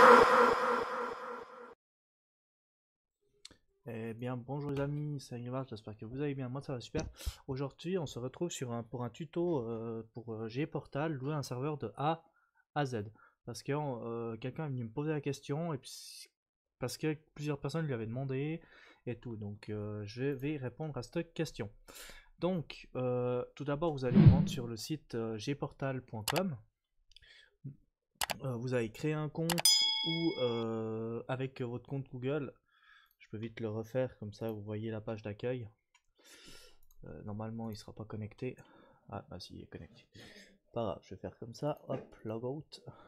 Eh bien, bonjour les amis, c'est Agrivar, j'espère que vous allez bien, moi ça va super. Aujourd'hui, on se retrouve pour un tuto pour Gportal, louer un serveur de A à Z. Parce que quelqu'un est venu me poser la question, et puis, parce que plusieurs personnes lui avaient demandé, et tout. Donc, je vais répondre à cette question. Donc, tout d'abord, vous allez vous rendre sur le site gportal.com. Vous allez créer un compte ou avec votre compte Google. Je peux vite le refaire, comme ça vous voyez la page d'accueil. Normalement il sera pas connecté. Ah bah si, il est connecté. Pas grave, je vais faire comme ça, hop, logout.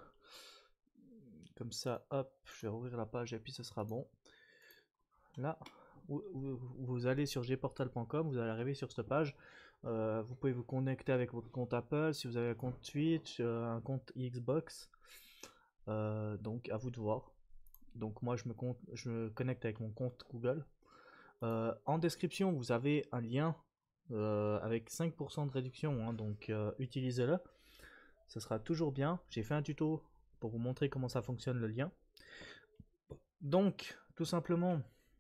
Comme ça, hop, je vais rouvrir la page et puis ce sera bon. Là, vous allez sur gportal.com, vous allez arriver sur cette page. Vous pouvez vous connecter avec votre compte Apple, si vous avez un compte Twitch, un compte Xbox. Donc à vous de voir. Donc moi je me connecte avec mon compte Google. En description vous avez un lien avec 5% de réduction, hein, donc utilisez-le, ça sera toujours bien. J'ai fait un tuto pour vous montrer comment ça fonctionne le lien. Donc tout simplement,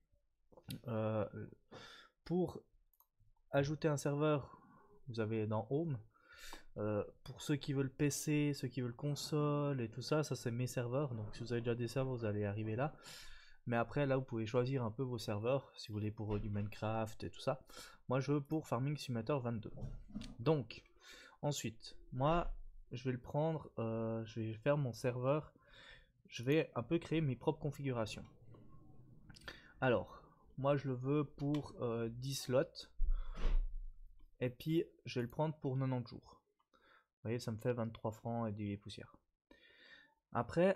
pour ajouter un serveur, vous avez dans Home. Pour ceux qui veulent PC, ceux qui veulent console et tout ça, ça c'est mes serveurs. Donc si vous avez déjà des serveurs, vous allez arriver là. Mais après, là, vous pouvez choisir un peu vos serveurs, si vous voulez pour du Minecraft et tout ça. Moi, je veux pour Farming Simulator 22. Donc, ensuite, moi, je vais le prendre, je vais faire mon serveur. Je vais un peu créer mes propres configurations. Alors, moi, je le veux pour 10 slots. Et puis, je vais le prendre pour 90 jours. Vous voyez, ça me fait 23 francs et des poussières. Après,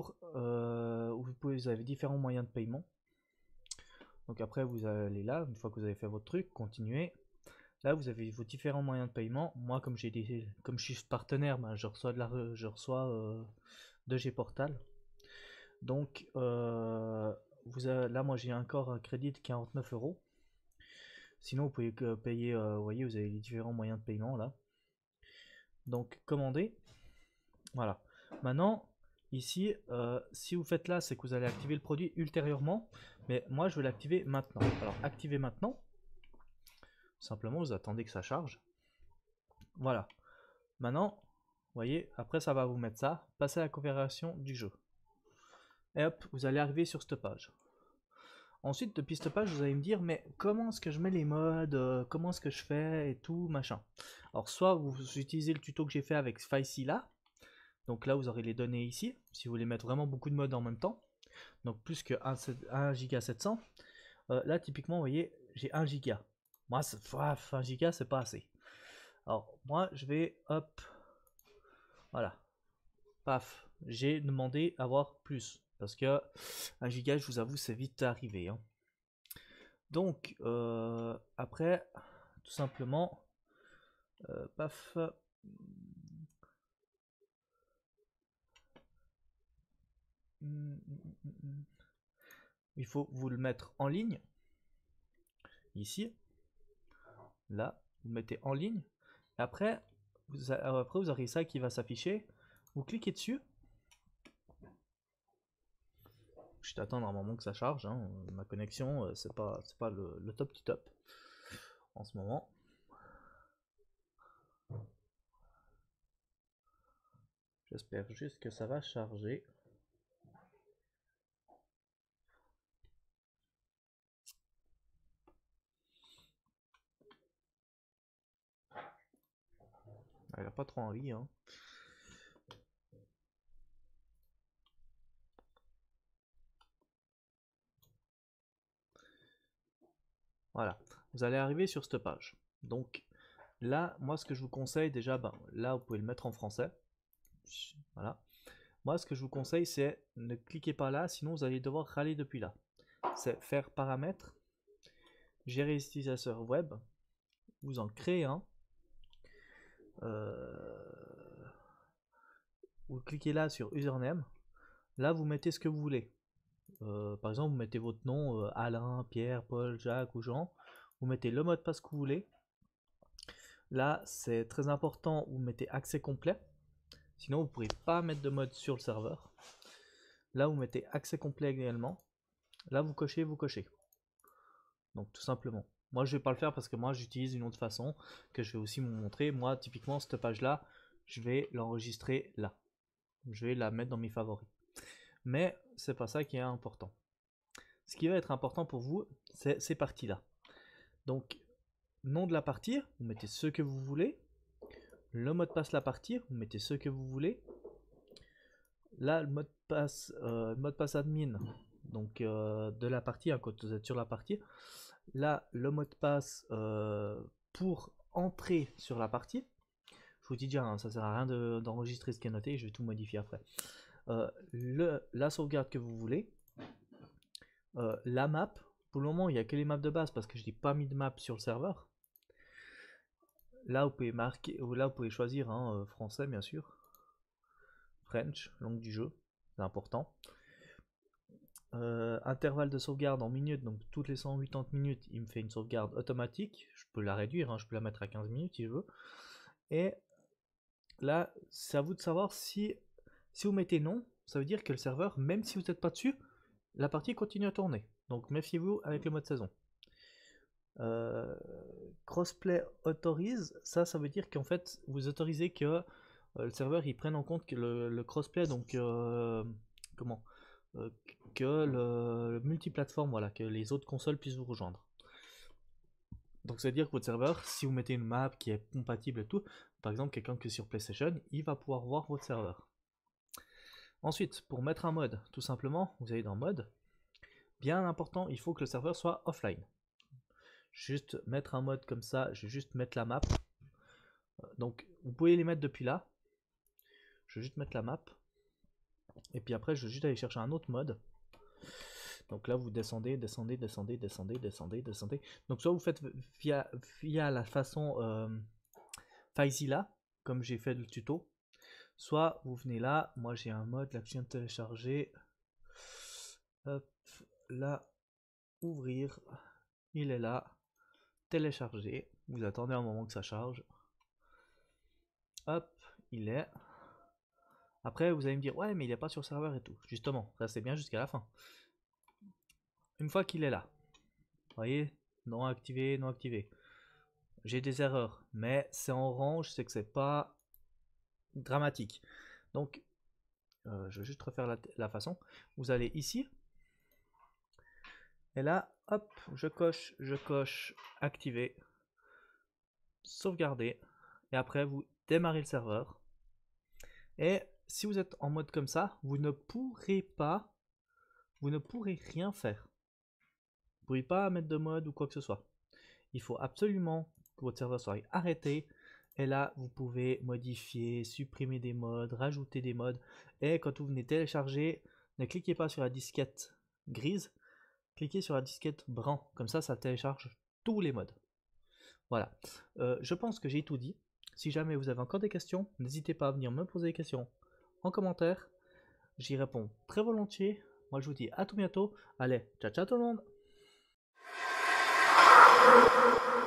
vous avez différents moyens de paiement. Donc après, vous allez là, une fois que vous avez fait votre truc, continuez. Là, vous avez vos différents moyens de paiement. Moi, comme je suis partenaire, ben, je reçois de Gportal. Donc là, moi, j'ai encore un crédit de 49 €. Sinon, vous pouvez payer. Vous voyez, vous avez les différents moyens de paiement là. Donc, commandez. Voilà. Maintenant, ici, si vous faites là, c'est que vous allez activer le produit ultérieurement. Mais moi, je vais l'activer maintenant. Alors, activer maintenant. Simplement, vous attendez que ça charge. Voilà. Maintenant, vous voyez, après ça va vous mettre ça. Passez à la configuration du jeu. Et hop, vous allez arriver sur cette page. Ensuite, depuis cette page, vous allez me dire, mais comment est-ce que je mets les modes, comment est-ce que je fais et tout, machin. Alors, soit vous utilisez le tuto que j'ai fait avec Spicy là. Donc là, vous aurez les données ici, si vous voulez mettre vraiment beaucoup de modes en même temps. Donc plus que 1 giga 700. Là, typiquement, vous voyez, j'ai 1 giga. Moi, 1 giga, c'est pas assez. Alors, moi, je vais, hop, voilà, paf, j'ai demandé à avoir plus, parce que 1 giga, je vous avoue, c'est vite arrivé. Hein. Donc, après, tout simplement, paf, il faut vous le mettre en ligne, ici, là, vous mettez en ligne, et après, vous aurez ça qui va s'afficher, vous cliquez dessus. Je vais attendre un moment que ça charge, hein. Ma connexion c'est pas le top du top en ce moment. J'espère juste que ça va charger. Elle a pas trop envie, hein. Voilà, vous allez arriver sur cette page. Donc là, moi ce que je vous conseille déjà, ben, là vous pouvez le mettre en français. Voilà. Moi ce que je vous conseille c'est ne cliquez pas là, sinon vous allez devoir râler depuis là. C'est faire paramètres, gérer les utilisateurs web, vous en créez un. Vous cliquez là sur username. Là vous mettez ce que vous voulez. Par exemple, vous mettez votre nom, Alain, Pierre, Paul, Jacques ou Jean. Vous mettez le mot de passe que vous voulez. Là, c'est très important, vous mettez accès complet. Sinon, vous ne pourrez pas mettre de mode sur le serveur. Là, vous mettez accès complet également. Là, vous cochez, vous cochez. Donc, tout simplement. Moi, je vais pas le faire parce que moi, j'utilise une autre façon que je vais aussi vous montrer. Moi, typiquement, cette page-là, je vais l'enregistrer là. Je vais la mettre dans mes favoris. Mais c'est pas ça qui est important. Ce qui va être important pour vous, c'est ces parties-là. Donc, nom de la partie, vous mettez ce que vous voulez. Le mot de passe de la partie, vous mettez ce que vous voulez. Là, le mot de passe admin, donc de la partie, hein, quand vous êtes sur la partie. Là, le mot de passe pour entrer sur la partie. Je vous dis déjà, hein, ça sert à rien d'enregistrer ce qui est noté, je vais tout modifier après. La sauvegarde que vous voulez. La map, pour le moment, il n'y a que les maps de base parce que je n'ai pas mis de map sur le serveur. Là, vous pouvez marquer, là, vous pouvez choisir hein, français, bien sûr. French, langue du jeu, c'est important. Intervalle de sauvegarde en minutes, donc toutes les 180 minutes, il me fait une sauvegarde automatique. Je peux la réduire, hein, je peux la mettre à 15 minutes si je veux. Et là, c'est à vous de savoir si vous mettez non, ça veut dire que le serveur, même si vous n'êtes pas dessus, la partie continue à tourner. Donc méfiez-vous avec le mode saison. Crossplay autorise, ça veut dire qu'en fait, vous autorisez que le serveur il prenne en compte que le crossplay, donc que le multiplateforme, voilà, que les autres consoles puissent vous rejoindre. Donc ça veut dire que votre serveur, si vous mettez une map qui est compatible et tout, par exemple quelqu'un qui est sur PlayStation, il va pouvoir voir votre serveur. Ensuite, pour mettre un mode, tout simplement, vous allez dans mode. Bien important, il faut que le serveur soit offline. Juste mettre un mode comme ça, je vais juste mettre la map. Donc vous pouvez les mettre depuis là. Je vais juste mettre la map. Et puis après, je vais juste aller chercher un autre mode. Donc là, vous descendez, descendez, descendez, descendez, descendez, descendez. Donc soit vous faites via la façon FileZilla, comme j'ai fait le tuto. Soit vous venez là, moi j'ai un mode là que je viens de télécharger. Hop, là, ouvrir, il est là, télécharger. Vous attendez un moment que ça charge. Hop, il est. Après, vous allez me dire, ouais, mais il n'est pas sur le serveur et tout. Justement, restez bien jusqu'à la fin. Une fois qu'il est là, vous voyez, non activé, non activé. J'ai des erreurs, mais c'est en orange, c'est que c'est pas dramatique. Donc, je vais juste refaire la façon. Vous allez ici. Et là, hop, je coche, activer, sauvegarder. Et après, vous démarrez le serveur. Et si vous êtes en mode comme ça, vous ne pourrez rien faire. Vous ne pouvez pas mettre de mode ou quoi que ce soit. Il faut absolument que votre serveur soit arrêté. Et là, vous pouvez modifier, supprimer des modes, rajouter des modes. Et quand vous venez télécharger, ne cliquez pas sur la disquette grise. Cliquez sur la disquette brun. Comme ça, ça télécharge tous les modes. Voilà. Je pense que j'ai tout dit. Si jamais vous avez encore des questions, n'hésitez pas à venir me poser des questions en commentaire. J'y réponds très volontiers. Moi, je vous dis à tout bientôt. Allez, ciao ciao tout le monde!